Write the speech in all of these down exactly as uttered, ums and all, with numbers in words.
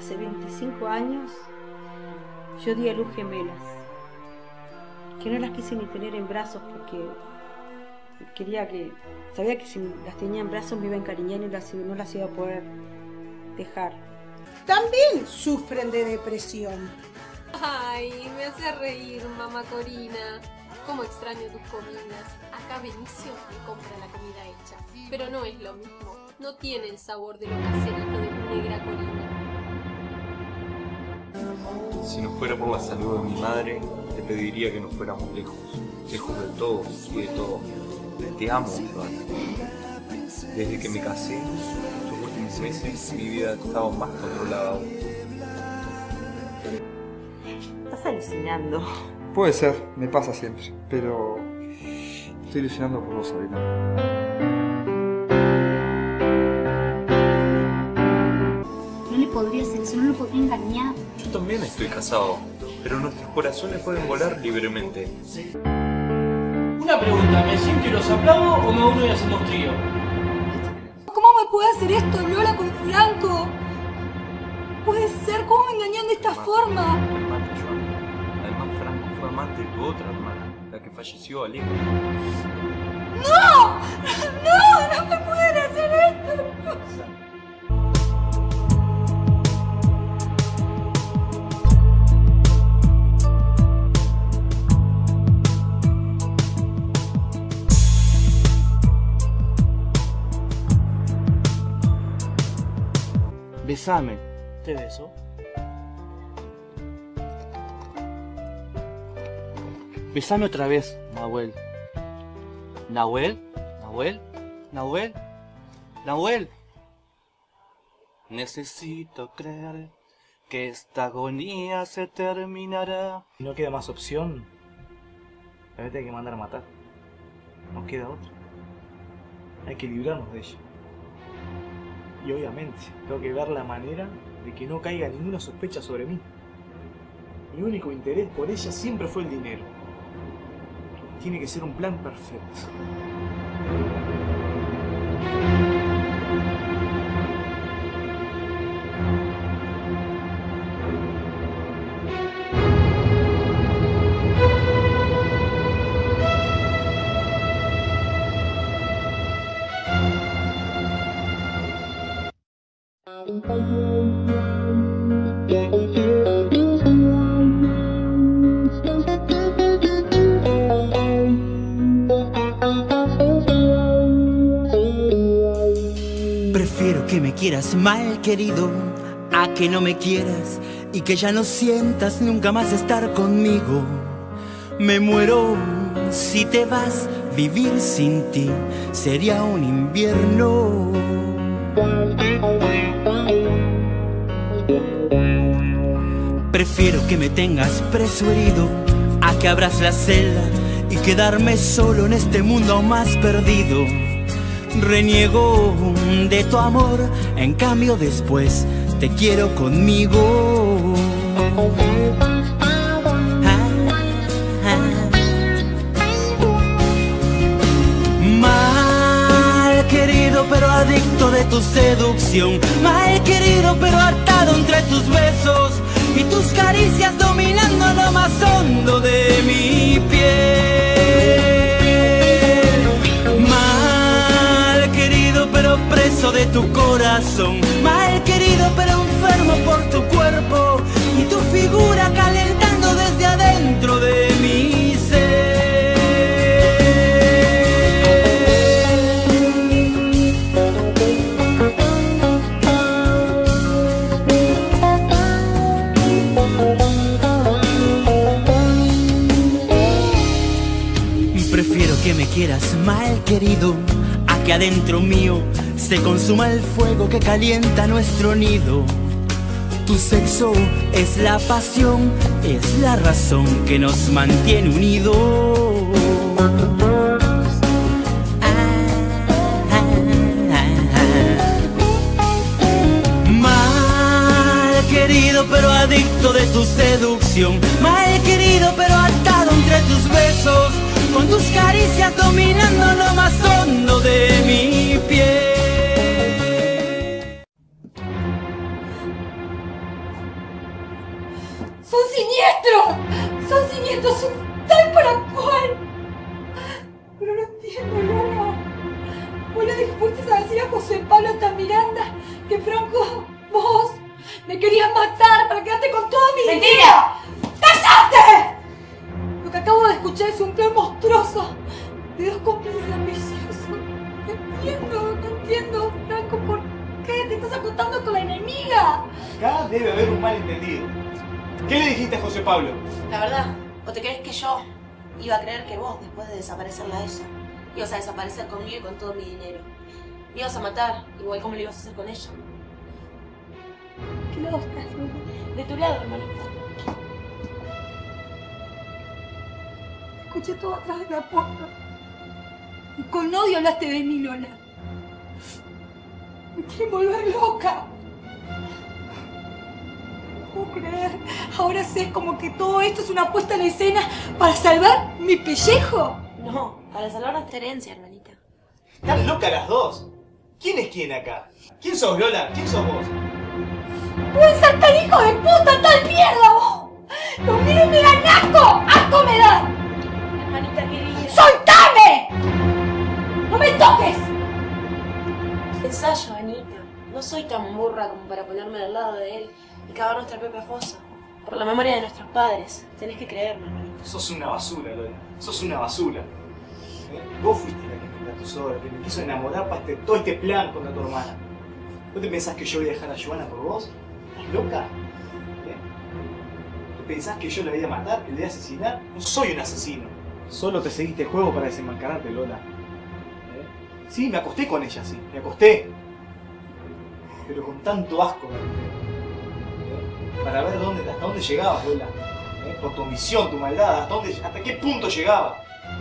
hace veinticinco años, yo di a luz gemelas, que no las quise ni tener en brazos porque quería que, sabía que si las tenía en brazos me iba a encariñar y las, no las iba a poder dejar. También sufren de depresión. Ay, me hace reír, mamá Corina. Cómo extraño tus comidas. Acá Benicio me compra la comida hecha, pero no es lo mismo. No tiene el sabor de lo caserito de mi negra Corina. Si no fuera por la salud de mi madre, te pediría que nos fuéramos lejos, lejos de todo y de todo. Te amo, Iván. Desde que me casé, estos últimos meses, mi vida ha estado más controlada aún. Estás alucinando. Puede ser, me pasa siempre, pero estoy ilusionando por vos, Sabrina. No le podría hacer eso, no lo podría engañar. Yo también estoy casado, pero nuestros corazones pueden volar libremente. Una pregunta, ¿me siento y los aplaudo o me uno y hacemos trío? ¿Cómo me puede hacer esto Lola con Franco? Puede ser, ¿cómo me engañan de esta forma? Además, Franco fue amante de tu otra hermana, la que falleció alegre. ¡No! ¡No! ¡No me pueden hacer esto! Besame. Te beso. Besame otra vez, Nahuel. Nahuel, Nahuel, Nahuel, Nahuel. Necesito creer que esta agonía se terminará. Si no queda más opción, la verdad hay que mandar a matar. No queda otra. Hay que librarnos de ella. Y obviamente, tengo que ver la manera de que no caiga ninguna sospecha sobre mí. Mi único interés por ella siempre fue el dinero. Tiene que ser un plan perfecto. Prefiero que me quieras mal, querido, a que no me quieras y que ya no sientas nunca más estar conmigo. Me muero si te vas, vivir sin ti sería un invierno. Prefiero que me tengas preso herido a que abras la celda y quedarme solo en este mundo aún más perdido. Reniego de tu amor, en cambio después te quiero conmigo. Mal querido pero adicto de tu seducción, mal querido pero atado entre tus besos y tus caricias dominando lo más hondo de mi piel. Mal querido pero preso de tu corazón, mal querido pero enfermo por tu cuerpo y tu figura calentando desde adentro de mi ser. Prefiero que me quieras mal, querido, a que adentro mío se consuma el fuego que calienta nuestro nido. Tu sexo es la pasión, es la razón que nos mantiene unidos. Mal querido pero adicto de tu seducción, mal querido pero atado entre tus besos, con tus caricias dominando lo más hondo de mi piel. debe haber un malentendido. ¿Qué le dijiste a José Pablo? La verdad, ¿o te crees que yo iba a creer que vos, después de desaparecerla a ella, ibas a desaparecer conmigo y con todo mi dinero? Me ibas a matar, igual como lo ibas a hacer con ella. ¿Qué lado estás, Lola? De tu lado, hermanita. Escuché todo atrás de la puerta. Y con odio hablaste de mí, Lola. Me quieren volver loca. No puedo creer. Ahora sé como que todo esto es una puesta en escena para salvar mi pellejo. No, para salvar nuestra herencia, hermanita. ¿Están locas las dos? ¿Quién es quién acá? ¿Quién sos, Lola? ¿Quién sos vos? ¡Pueden ser tan hijo de puta, tal mierda, vos! ¡Lo miro y me dan asco! ¡Asco me da! Hermanita querida. ¡Soltame! ¡No me toques! Ensayo, Anita. No soy tan burra como para ponerme del lado de él y cavar nuestra propia fosa. Por la memoria de nuestros padres. Tenés que creerme, hermanita. Sos una basura, Lola. Sos una basura. ¿Eh? Vos fuiste la que me engatusó, la que me quiso enamorar para este, todo este plan contra tu hermana. ¿Vos te pensás que yo voy a dejar a Joana por vos? ¿Estás loca? ¿Eh? ¿Te pensás que yo la voy a matar, que la voy a asesinar? No soy un asesino. Solo te seguiste el juego para desenmascararte, Lola. ¿Eh? Sí, me acosté con ella, sí. Me acosté. Pero con tanto asco me acosté. ¿Eh? Para ver dónde, hasta dónde llegabas, Lola. ¿Eh? Por tu omisión, tu maldad, hasta, dónde, hasta qué punto llegaba.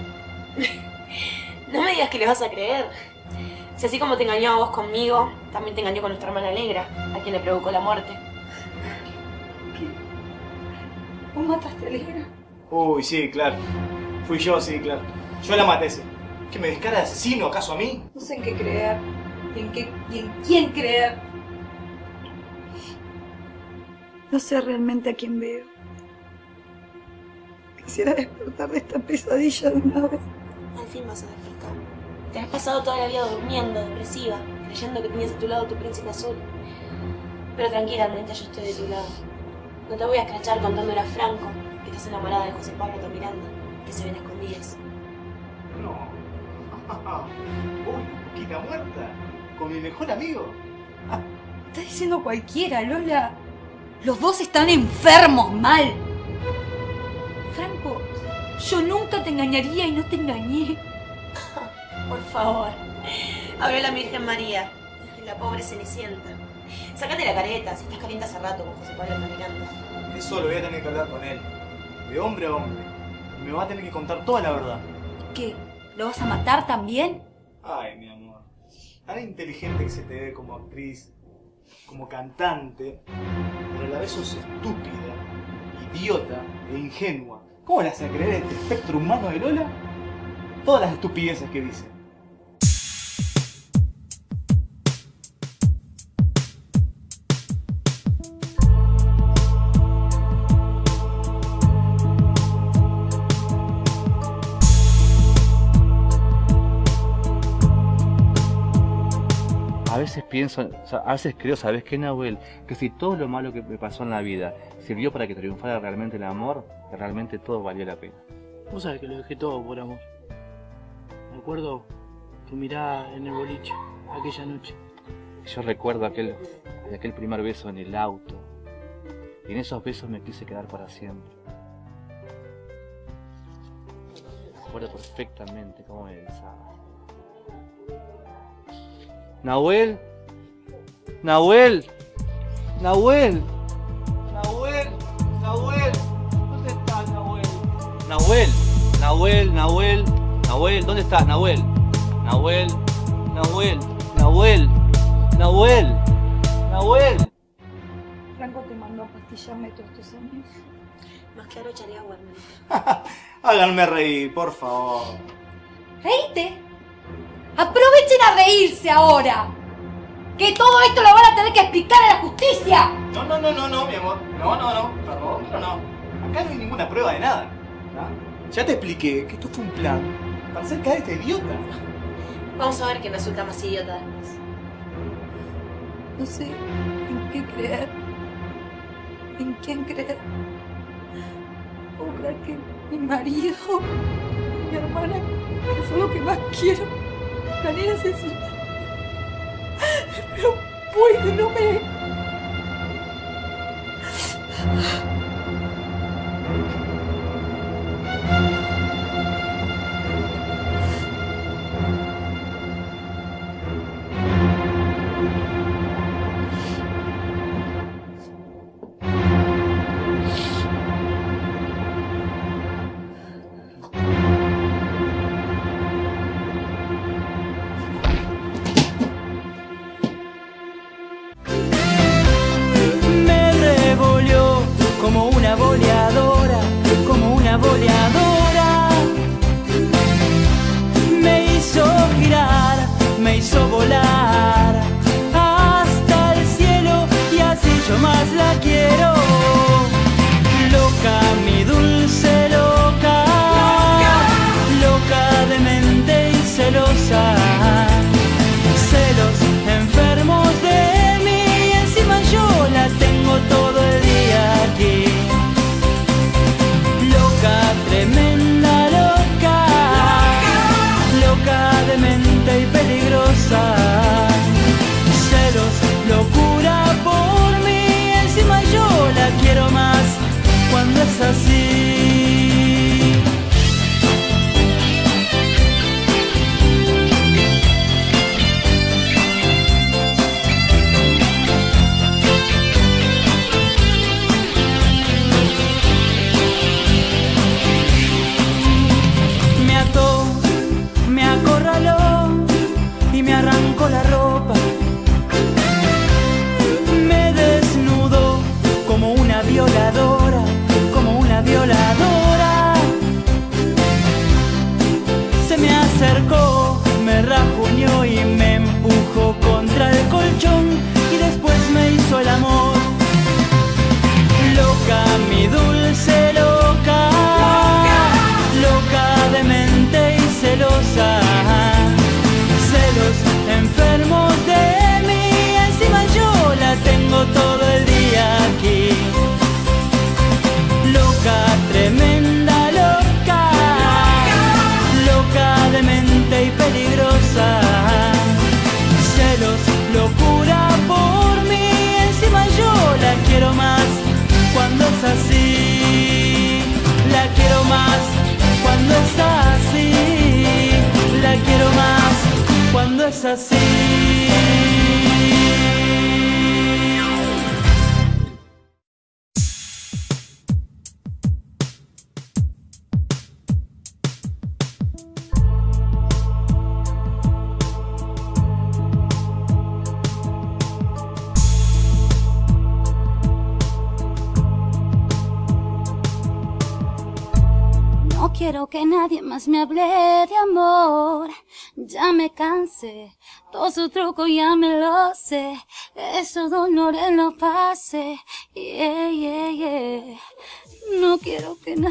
No me digas que le vas a creer. Si así como te engañó a vos conmigo, también te engañó con nuestra hermana Alegra, a quien le provocó la muerte. ¿Qué? ¿Vos mataste a Alegra? Uy, sí, claro. Fui yo, sí, claro. Yo la maté, sí. ¿Qué me descara de asesino, acaso a mí? No sé en qué creer. ¿Y en, qué, y en quién creer? No sé realmente a quién veo. Quisiera despertar de esta pesadilla de una vez. Al fin vas a despertar. Te has pasado toda la vida durmiendo, depresiva, creyendo que tenías a tu lado tu príncipe azul. Pero tranquila, hermanita, yo estoy de tu lado. No te voy a escrachar contándole a Franco que estás enamorada de José Pablo Miranda, que se ven a escondidas. No. Uy, poquita muerta. Con mi mejor amigo. Estás diciendo cualquiera, Lola. Los dos están enfermos, mal. Franco, yo nunca te engañaría y no te engañé. Por favor. Habló la Virgen María, la pobre Cenicienta. Sácate la careta, si estás caliente hace rato con José Pablo Miranda. Eso lo voy a tener que hablar con él. De hombre a hombre. Y me va a tener que contar toda la verdad. ¿Qué? ¿Lo vas a matar también? Ay, mi amor. Tan inteligente que se te ve como actriz, como cantante, pero a la vez sos estúpida, idiota e ingenua. ¿Cómo le hace creer este espectro humano de Lola? Todas las estupideces que dice. A veces pienso, o sea, a veces creo, ¿sabes qué, Nahuel? Que si todo lo malo que me pasó en la vida sirvió para que triunfara realmente el amor, que realmente todo valió la pena. Vos sabés que lo dejé todo por amor. Me acuerdo tu mirada en el boliche, aquella noche. Yo recuerdo aquel, aquel primer beso en el auto. Y en esos besos me quise quedar para siempre. Recuerdo perfectamente cómo me besaba. Nahuel, Nahuel, Nahuel, Nahuel, Nahuel, ¿dónde estás, Nahuel? Nahuel, Nahuel, Nahuel, Nahuel, ¿dónde estás, Nahuel? Nahuel, Nahuel, Nahuel, Nahuel, Nahuel. Franco te mandó a pastillarme todos estos años. Más claro echaré agua, hermanita. Háganme reír, por favor. ¿Reíste? ¡Aprovechen a reírse ahora! ¡Que todo esto lo van a tener que explicar a la justicia! No, no, no, no, no, mi amor. No, no, no, perdón, pero no. Acá no hay ninguna prueba de nada. ¿No? Ya te expliqué que esto fue un plan para hacer caer a este idiota. Vamos a ver quién resulta más idiota después. No sé en qué creer. ¿En quién creer? ¿Puedo creer que mi marido, mi hermana, que es lo que más quiero, planea asesinar? No puedo, no me... acercó, me rajuñó y me empujó contra el colchón y después me hizo el amor. Loca, mi dulce loca, loca, demente y celosa, celos enfermos de mí, encima yo la tengo todo el día aquí. Loca, tremenda, loca, loca, demente y peligrosa, celos, locura por mí, encima yo la quiero más cuando es así, la quiero más cuando es así, la quiero más cuando es así. No quiero que nadie más me hable de amor. Ya me cansé, todo su truco ya me lo sé. Esos dolores no pase. Yeah, yeah, yeah. No quiero que nadie...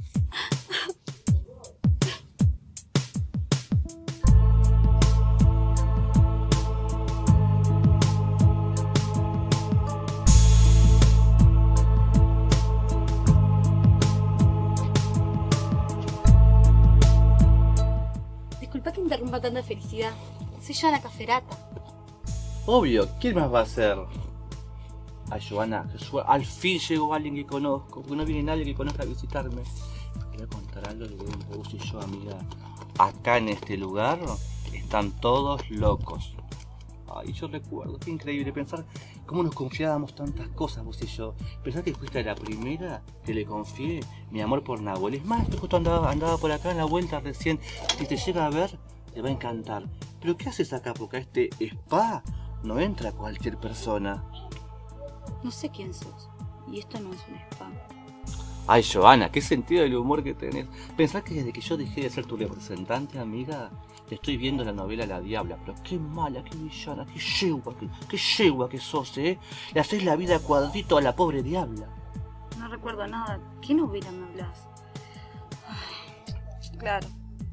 Disculpa que interrumpa tanta felicidad. Soy Joana Caferata. Obvio, ¿quién más va a ser? Ay, Joana, al fin llegó alguien que conozco, porque no viene nadie que conozca a visitarme. Te voy a contar algo de vos y yo, amiga. Acá en este lugar están todos locos. Ay, yo recuerdo, qué increíble pensar cómo nos confiábamos tantas cosas vos y yo. Pensar que fuiste la primera que le confié mi amor por Nahuel. Es más, yo justo andaba, andaba por acá en la vuelta recién. Si te llega a ver, te va a encantar. Pero ¿qué haces acá? Porque a este spa no entra cualquier persona. No sé quién sos. Y esto no es un spa. Ay, Joana, qué sentido del humor que tenés. ¿Pensás que desde que yo dejé de ser tu representante, amiga, te estoy viendo la novela La Diabla? Pero qué mala, qué villana, qué yegua, qué, qué yegua que sos, ¿eh? Le haces la vida a cuadrito a la pobre Diabla. No recuerdo nada. ¿Qué novela me hablas? Ay, claro.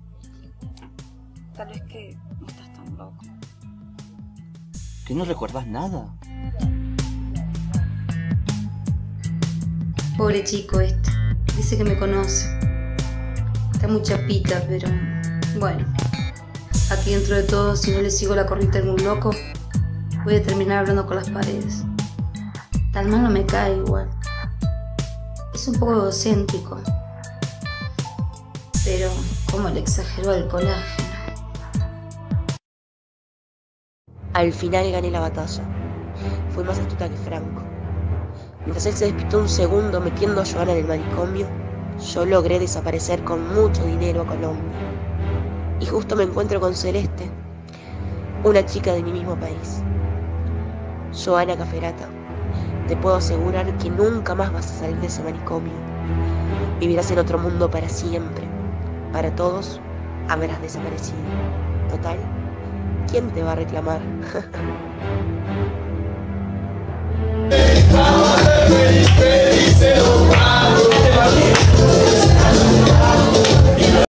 Tal vez que no estás tan loco. ¿Que no recuerdas nada? Pobre chico este. Dice que me conoce. Está muy chapita, pero... bueno. Aquí dentro de todo, si no le sigo la corriente a algún loco, voy a terminar hablando con las paredes. Tal mal no me cae igual. Es un poco egocéntrico. Pero, como le exageró el colágeno. Al final gané la batalla. Fui más astuta que Franco. Mientras él se despistó un segundo metiendo a Joana en el manicomio, yo logré desaparecer con mucho dinero a Colombia. Y justo me encuentro con Celeste, una chica de mi mismo país. Joana Caferata, te puedo asegurar que nunca más vas a salir de ese manicomio. Vivirás en otro mundo para siempre. Para todos, habrás desaparecido. Total, ¿quién te va a reclamar? Déjame, díselo.